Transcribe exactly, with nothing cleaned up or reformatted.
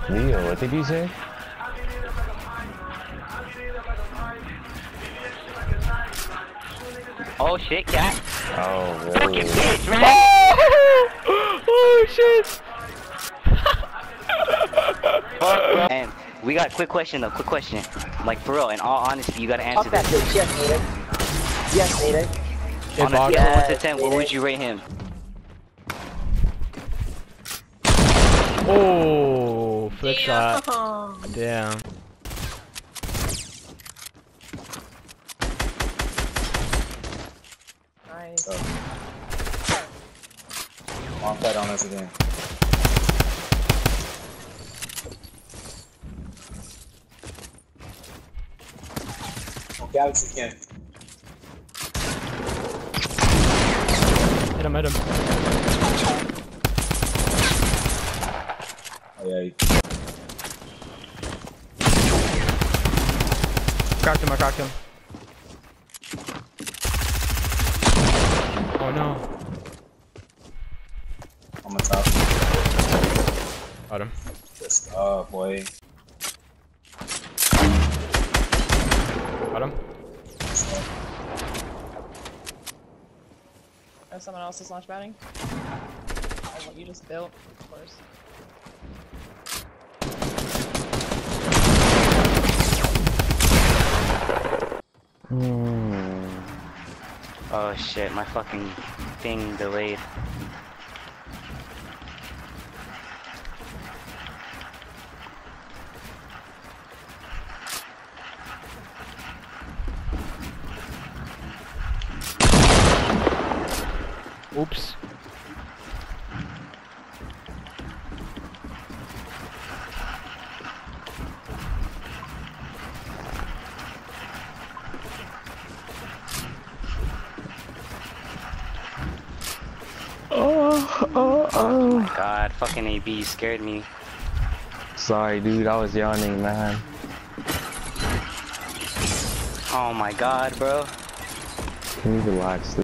Leo, what did you say? Oh shit, cat. Oh, whoa. Fucking bitch, right? Oh shit! Fuck, bro. And we got a quick question though, quick question. Like for real, in all honesty, you gotta answer Fuck that this. bitch. Yes, need it. Yes, need it. On a box. scale of one to Yes, ten, what need would it. you rate him? Oh, flick Damn. shot. Damn. Nice. Off that on us again. Oh, Galaxy again. Hit him, hit him. Oh yeah. He... Cracked him, I cracked him. Oh no. On the top. Got him. Just oh boy. Got him. Oh, someone else is launch batting. Oh, what you just built, of course. Hmm. Oh shit, my fucking thing delayed. Oops. Oh, oh, Oh my oh. god, fucking A B scared me. Sorry, dude. I was yawning, man. Oh my god, bro. Can you relax, dude?